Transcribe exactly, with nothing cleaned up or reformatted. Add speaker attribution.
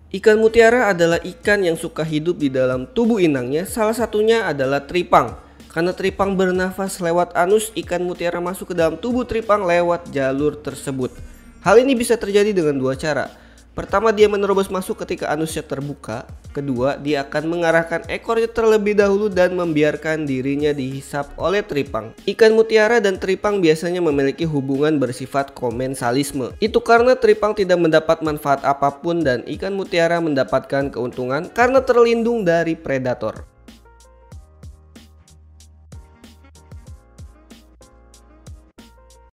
Speaker 1: Ikan mutiara adalah ikan yang suka hidup di dalam tubuh inangnya, salah satunya adalah tripang. Karena tripang bernafas lewat anus, ikan mutiara masuk ke dalam tubuh tripang lewat jalur tersebut. Hal ini bisa terjadi dengan dua cara. Pertama, dia menerobos masuk ketika anusnya terbuka. Kedua, dia akan mengarahkan ekornya terlebih dahulu dan membiarkan dirinya dihisap oleh tripang. Ikan mutiara dan tripang biasanya memiliki hubungan bersifat komensalisme. Itu karena tripang tidak mendapat manfaat apapun dan ikan mutiara mendapatkan keuntungan karena terlindung dari predator.